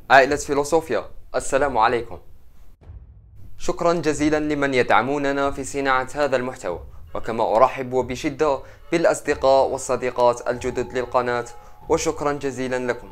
عائلة فيلوسوفيا، السلام عليكم. شكرا جزيلا لمن يدعموننا في صناعة هذا المحتوى، وكما أرحب بشدة بالأصدقاء والصديقات الجدد للقناة، وشكرا جزيلا لكم.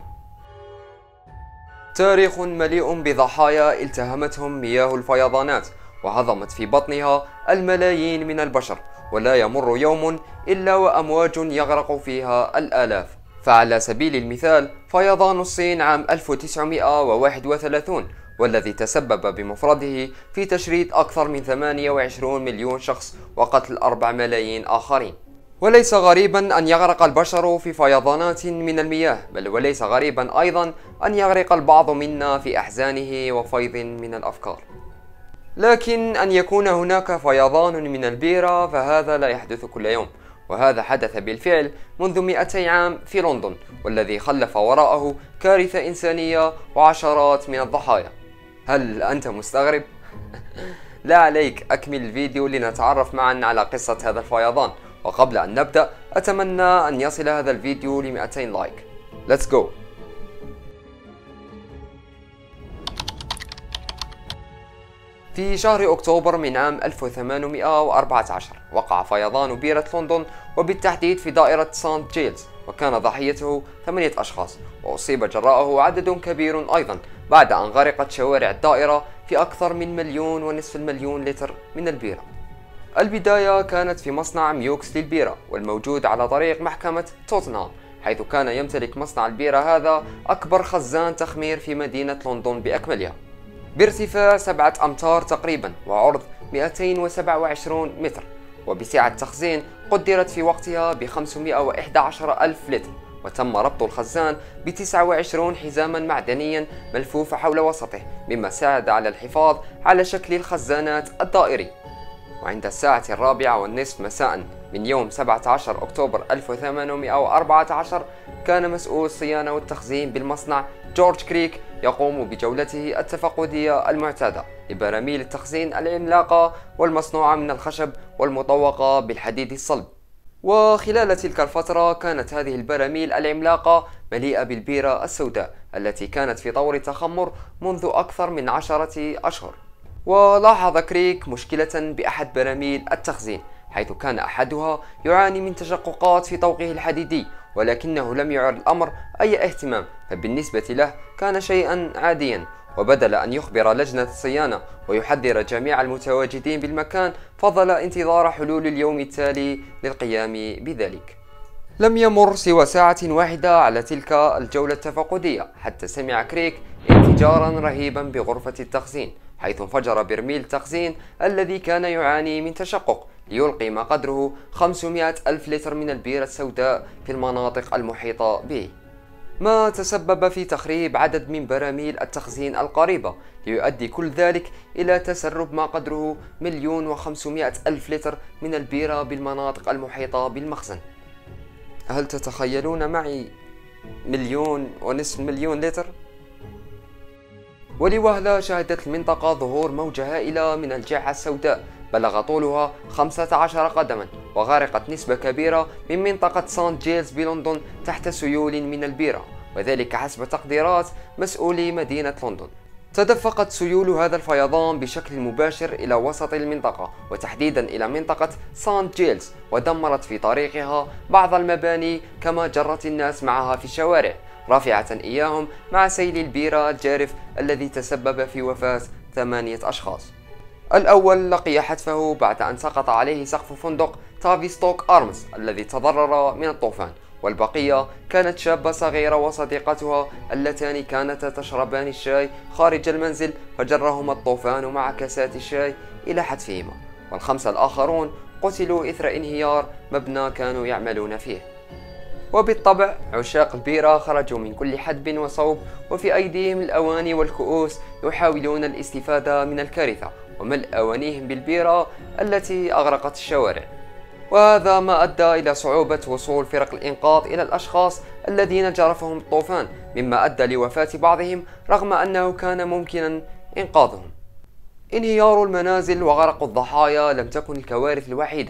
تاريخ مليء بضحايا التهمتهم مياه الفيضانات وهضمت في بطنها الملايين من البشر، ولا يمر يوم إلا وأمواج يغرق فيها الآلاف. فعلى سبيل المثال فيضان الصين عام 1931، والذي تسبب بمفرده في تشريد أكثر من 28 مليون شخص وقتل 4 ملايين آخرين. وليس غريبا أن يغرق البشر في فيضانات من المياه، بل وليس غريبا أيضا أن يغرق البعض منا في أحزانه وفيض من الأفكار. لكن أن يكون هناك فيضان من البيرة فهذا لا يحدث كل يوم، وهذا حدث بالفعل منذ 200 عام في لندن، والذي خلف وراءه كارثة إنسانية وعشرات من الضحايا. هل أنت مستغرب؟ لا عليك، أكمل الفيديو لنتعرف معا على قصة هذا الفيضان. وقبل أن نبدأ أتمنى أن يصل هذا الفيديو ل 200 لايك. Let's go. في شهر أكتوبر من عام 1814 وقع فيضان بيرة لندن، وبالتحديد في دائرة سانت جيلز، وكان ضحيته 8 أشخاص، وأصيب جراءه عدد كبير أيضا بعد أن غرقت شوارع الدائرة في أكثر من 1.5 مليون لتر من البيرة. البداية كانت في مصنع ميوكس للبيرة، والموجود على طريق محكمة توتنهام، حيث كان يمتلك مصنع البيرة هذا أكبر خزان تخمير في مدينة لندن بأكملها، بارتفاع 7 أمتار تقريبا وعرض 227 متر، وبسعة تخزين قدرت في وقتها ب 511 ألف لتر. وتم ربط الخزان ب 29 حزاما معدنيا ملفوفة حول وسطه، مما ساعد على الحفاظ على شكل الخزانات الدائري. وعند الساعة 4:30 مساء من يوم 17 أكتوبر 1814 كان مسؤول الصيانة والتخزين بالمصنع جورج كريك يقوم بجولته التفقدية المعتادة لبراميل التخزين العملاقة والمصنوعة من الخشب والمطوقة بالحديد الصلب. وخلال تلك الفترة كانت هذه البراميل العملاقة مليئة بالبيرة السوداء التي كانت في طور تخمر منذ أكثر من 10 أشهر. ولاحظ كريك مشكلة بأحد براميل التخزين، حيث كان أحدها يعاني من تشققات في طوقه الحديدي، ولكنه لم يعر الأمر أي اهتمام، فبالنسبة له كان شيئا عاديا. وبدل أن يخبر لجنة الصيانة ويحذر جميع المتواجدين بالمكان، فضل انتظار حلول اليوم التالي للقيام بذلك. لم يمر سوى ساعة واحدة على تلك الجولة التفقدية حتى سمع كريك انفجارا رهيبا بغرفة التخزين، حيث انفجر برميل التخزين الذي كان يعاني من تشقق ليلقي ما قدره 500 ألف لتر من البيرة السوداء في المناطق المحيطة به، ما تسبب في تخريب عدد من براميل التخزين القريبة، ليؤدي كل ذلك إلى تسرب ما قدره 1,500,000 لتر من البيرة بالمناطق المحيطة بالمخزن. هل تتخيلون معي 1.5 مليون لتر؟ ولوهلة شهدت المنطقة ظهور موجة هائلة من الجعة السوداء بلغ طولها 15 قدما، وغرقت نسبة كبيرة من منطقة سانت جيلز بلندن تحت سيول من البيرة، وذلك حسب تقديرات مسؤولي مدينة لندن. تدفقت سيول هذا الفيضان بشكل مباشر إلى وسط المنطقة، وتحديدا إلى منطقة سانت جيلز، ودمرت في طريقها بعض المباني، كما جرت الناس معها في الشوارع، رافعة إياهم مع سيل البيرة الجارف الذي تسبب في وفاة 8 أشخاص. الأول لقي حتفه بعد أن سقط عليه سقف فندق تافيستوك أرمز الذي تضرر من الطوفان، والبقية كانت شابة صغيرة وصديقتها اللتان كانتا تشربان الشاي خارج المنزل، فجرهما الطوفان مع كاسات الشاي إلى حتفهما، والخمسة الآخرون قتلوا إثر انهيار مبنى كانوا يعملون فيه. وبالطبع عشاق البيرة خرجوا من كل حدب وصوب، وفي أيديهم الأواني والكؤوس يحاولون الاستفادة من الكارثة وملء أوانيهم بالبيرة التي أغرقت الشوارع. وهذا ما أدى إلى صعوبة وصول فرق الإنقاذ إلى الأشخاص الذين جرفهم الطوفان، مما أدى لوفاة بعضهم رغم أنه كان ممكنا إنقاذهم. انهيار المنازل وغرق الضحايا لم تكن الكوارث الوحيدة،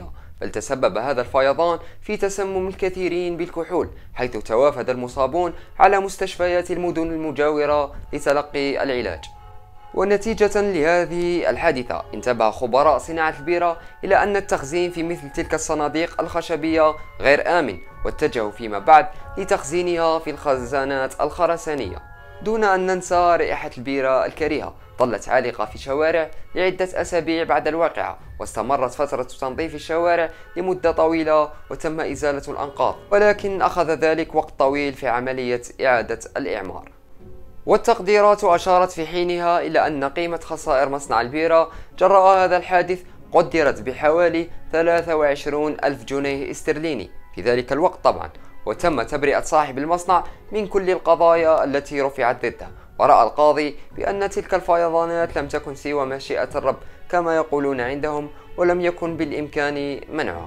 بل تسبب هذا الفيضان في تسمم الكثيرين بالكحول، حيث توافد المصابون على مستشفيات المدن المجاورة لتلقي العلاج. ونتيجة لهذه الحادثة انتبه خبراء صناعة البيرة إلى أن التخزين في مثل تلك الصناديق الخشبية غير آمن، واتجهوا فيما بعد لتخزينها في الخزانات الخرسانية. دون أن ننسى رائحة البيرة الكريهة ظلت عالقة في الشوارع لعدة أسابيع بعد الواقعة، واستمرت فترة تنظيف الشوارع لمدة طويلة وتم إزالة الأنقاض، ولكن أخذ ذلك وقت طويل في عملية إعادة الإعمار. والتقديرات أشارت في حينها إلى أن قيمة خسائر مصنع البيرة جراء هذا الحادث قدرت بحوالي 23 ألف جنيه استرليني في ذلك الوقت طبعا. وتم تبرئة صاحب المصنع من كل القضايا التي رفعت ضده، ورأى القاضي بأن تلك الفيضانات لم تكن سوى مشيئة الرب كما يقولون عندهم، ولم يكن بالإمكان منعها.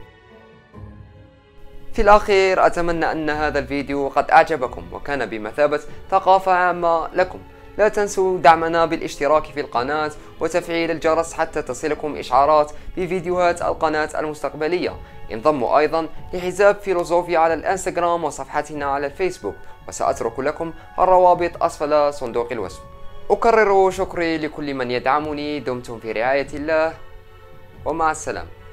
في الأخير أتمنى أن هذا الفيديو قد أعجبكم وكان بمثابة ثقافة عامة لكم. لا تنسوا دعمنا بالاشتراك في القناة وتفعيل الجرس حتى تصلكم إشعارات بفيديوهات القناة المستقبلية. انضموا أيضا لحزاب فيلوزوفيا على الانستغرام وصفحتنا على الفيسبوك، وسأترك لكم الروابط أسفل صندوق الوصف. أكرر شكري لكل من يدعمني. دمتم في رعاية الله ومع السلامة.